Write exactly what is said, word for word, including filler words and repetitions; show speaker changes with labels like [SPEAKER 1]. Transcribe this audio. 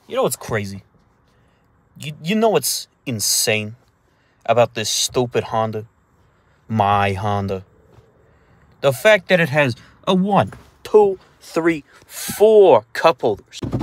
[SPEAKER 1] You know what's crazy? You, you know what's insane about this stupid Honda? My Honda. The fact that it has a one, two, three, four cup holders.